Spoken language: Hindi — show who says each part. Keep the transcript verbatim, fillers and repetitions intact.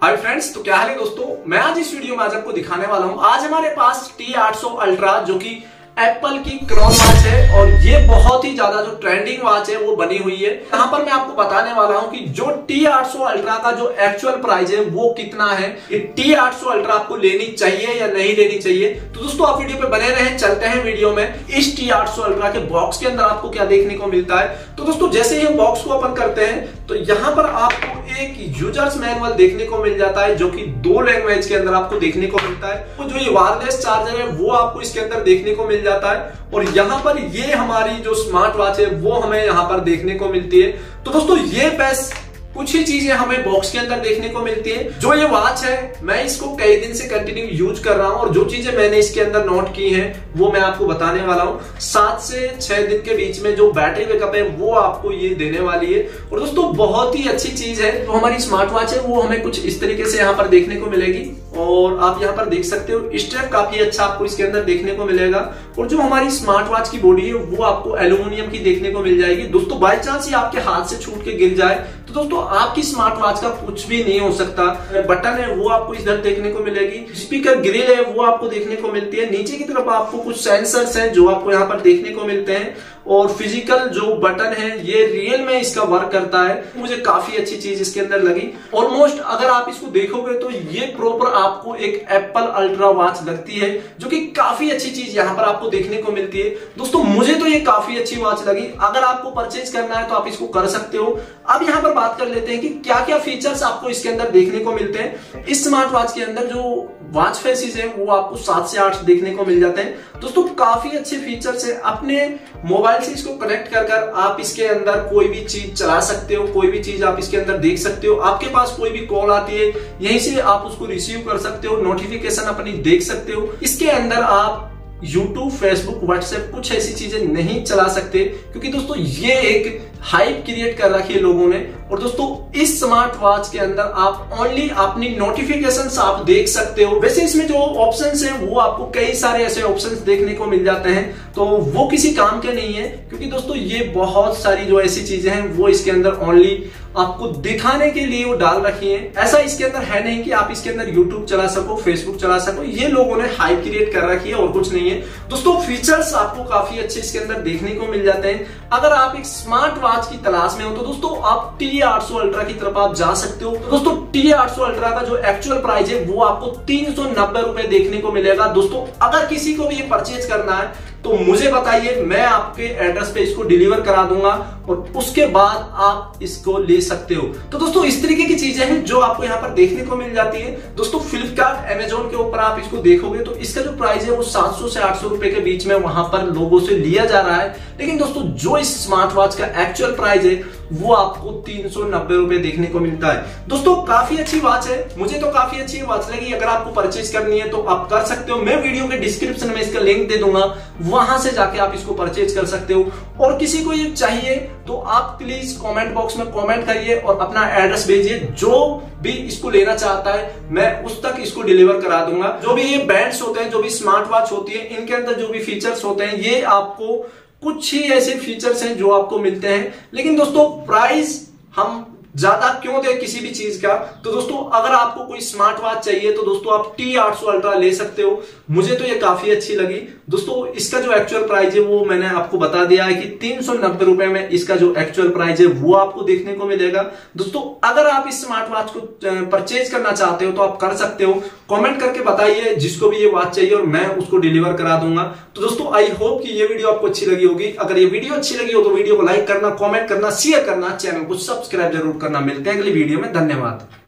Speaker 1: हाय फ्रेंड्स, तो क्या हाल है दोस्तों। मैं आज इस वीडियो में आज आपको दिखाने वाला हूं। आज हमारे पास टी आठ सौ अल्ट्रा जो कि एप्पल की क्राउन वॉच है और ये बहुत ही ज्यादा जो ट्रेंडिंग वॉच है वो बनी हुई है। यहाँ पर मैं आपको बताने वाला हूँ कि जो टी आठ सौ अल्ट्रा का जो एक्चुअल प्राइस है वो कितना है। ये टी आठ सौ अल्ट्रा आपको लेनी चाहिए या नहीं लेनी चाहिए। तो दोस्तों आप वीडियो पे बने रहें, चलते हैं वीडियो में। इस टी आठ सौ अल्ट्रा के बॉक्स के अंदर आपको क्या देखने को मिलता है। तो दोस्तों जैसे ही हम बॉक्स को ओपन करते हैं तो यहाँ पर आपको एक यूजर्स मैनुअल देखने को मिल जाता है जो कि दो लैंग्वेज के अंदर आपको देखने को मिलता है। तो जो ये वायरलेस चार्जर है वो आपको इसके अंदर देखने को मिल जाता है और यहाँ पर ये हमारी जो स्मार्ट वॉच है वो हमें यहाँ पर देखने को मिलती है। तो दोस्तों ये बस कुछ ही चीजें हमें बॉक्स के अंदर देखने को मिलती है। जो ये वॉच है मैं इसको कई दिन से कंटिन्यू यूज कर रहा हूं और जो चीजें मैंने इसके अंदर नोट की हैं वो मैं आपको बताने वाला हूं। सात से छह दिन के बीच में जो बैटरी बैकअप है वो आपको ये देने वाली है। और दोस्तों बहुत ही अच्छी चीज है, जो हमारी स्मार्ट वॉच है वो हमें कुछ इस तरीके से यहाँ पर देखने को मिलेगी और आप यहाँ पर देख सकते हो स्ट्रैप काफी अच्छा आपको इसके अंदर देखने को मिलेगा। और जो हमारी स्मार्ट वॉच की बॉडी है वो आपको एल्यूमिनियम की देखने को मिल जाएगी। दोस्तों बाई चांस ये आपके हाथ से छूट के गिर जाए तो दोस्तों आपकी स्मार्ट वॉच का कुछ भी नहीं हो सकता। बटन है वो आपको इधर देखने को मिलेगी, स्पीकर ग्रिल है वो आपको देखने को मिलती है। नीचे की तरफ आपको कुछ सेंसर्स हैं जो आपको यहाँ पर देखने को मिलते हैं और फिजिकल जो बटन है ये रियल में इसका वर्क करता है। मुझे काफी अच्छी चीज इसके अंदर लगी। ऑलमोस्ट अगर आप इसको देखोगे तो ये प्रॉपर आपको एक एप्पल अल्ट्रा वॉच लगती है जो कि काफी अच्छी चीज यहाँ पर आपको देखने को मिलती है। दोस्तों मुझे तो ये काफी अच्छी वॉच लगी। अगर आपको परचेज करना है तो आप इसको कर सकते हो। अब यहाँ पर बात कर लेते हैं कि क्या क्या फीचर्स आपको इसके अंदर देखने को मिलते हैं। इस स्मार्ट वॉच के अंदर जो वॉच फेसेस है वो आपको सात से आठ देखने को मिल जाते हैं। दोस्तों काफी अच्छे फीचर्स है। अपने मोबाइल से इसको कनेक्ट कर कर आप इसके अंदर कोई भी चीज चला सकते हो, कोई भी चीज आप इसके अंदर देख सकते हो। आपके पास कोई भी कॉल आती है यहीं से आप उसको रिसीव कर सकते हो, नोटिफिकेशन अपनी देख सकते हो। इसके अंदर आप यूट्यूब, फेसबुक, व्हाट्सएप कुछ ऐसी चीजें नहीं चला सकते क्योंकि दोस्तों ये एक हाइप क्रिएट कर रखी है लोगों ने। और दोस्तों इस स्मार्ट वॉच के अंदर आप ओनली अपनी नोटिफिकेशंस आप देख सकते हो। वैसे इसमें जो ऑप्शंस हैं वो आपको कई सारे ऐसे ऑप्शंस देखने को मिल जाते हैं तो वो किसी काम के नहीं है क्योंकि दोस्तों ये बहुत सारी जो ऐसी चीजें हैं वो इसके अंदर ओनली आपको दिखाने के लिए वो डाल रखी है। ऐसा इसके अंदर है नहीं कि आप इसके अंदर यूट्यूब चला सको, फेसबुक चला सको। ये लोगों ने हाइप क्रिएट कर रखी है और कुछ नहीं है। दोस्तों फीचर्स आपको काफी अच्छे इसके अंदर देखने को मिल जाते हैं। अगर आप एक स्मार्ट वॉच की तलाश में हो तो दोस्तों आप टी आठ सौ अल्ट्रा की तरफ आप जा सकते हो। तो दोस्तों टी आठ सौ अल्ट्रा का जो एक्चुअल प्राइस है वो आपको तीन सौ नब्बे रुपए देखने को मिलेगा। दोस्तों अगर किसी को भी ये परचेज करना है तो मुझे बताइए, मैं आपके एड्रेस पे इसको डिलीवर करा दूंगा और उसके बाद आप इसको ले सकते हो। तो दोस्तों इस तरीके की चीजें हैं जो आपको यहाँ पर देखने को मिल जाती है। दोस्तों फ्लिपकार्ट, अमेजोन के ऊपर आप इसको देखोगे तो इसका जो प्राइस है वो सात सौ से आठ सौ रुपए के बीच में वहां पर लोगों से लिया जा रहा है। लेकिन दोस्तों जो इस स्मार्ट वॉच का एक्चुअल प्राइस है वो आपको तीन सौ नब्बे रुपए देखने को मिलता है। दोस्तों काफी अच्छी वॉच है, मुझे तो काफी अच्छी वॉच लगी। अगर आपको परचेज करनी है तो आप कर सकते हो। मैं वीडियो के डिस्क्रिप्शन में इसका लिंक दे दूंगा, वहां से जाके आप इसको परचेज कर सकते हो। और किसी को ये चाहिए तो आप प्लीज कमेंट बॉक्स में कमेंट करिए और अपना एड्रेस भेजिए। जो भी इसको लेना चाहता है मैं उस तक इसको डिलीवर करा दूंगा। जो भी ये बैंड्स होते हैं, जो भी स्मार्ट वॉच होती है, इनके अंदर जो भी फीचर्स होते हैं ये आपको कुछ ही ऐसे फीचर्स हैं जो आपको मिलते हैं। लेकिन दोस्तों प्राइस हम ज्यादा क्यों दे किसी भी चीज का। तो दोस्तों अगर आपको कोई स्मार्ट वॉच चाहिए तो दोस्तों आप टी आठ सौ अल्ट्रा ले सकते हो। मुझे तो ये काफी अच्छी लगी। दोस्तों इसका जो एक्चुअल प्राइस है वो मैंने आपको बता दिया है कि तीन सौ नब्बे रुपए में इसका जो एक्चुअल प्राइस है वो आपको देखने को मिलेगा। दोस्तों अगर आप इस स्मार्ट वॉच को परचेज करना चाहते हो तो आप कर सकते हो। कमेंट करके बताइए जिसको भी ये वॉच चाहिए और मैं उसको डिलीवर करा दूंगा। तो दोस्तों आई होप कि ये वीडियो आपको अच्छी लगी होगी। अगर ये वीडियो अच्छी लगी हो तो वीडियो को लाइक करना, कमेंट करना, शेयर करना, चैनल को सब्सक्राइब जरूर करना। मिलते हैं अगली वीडियो में, धन्यवाद।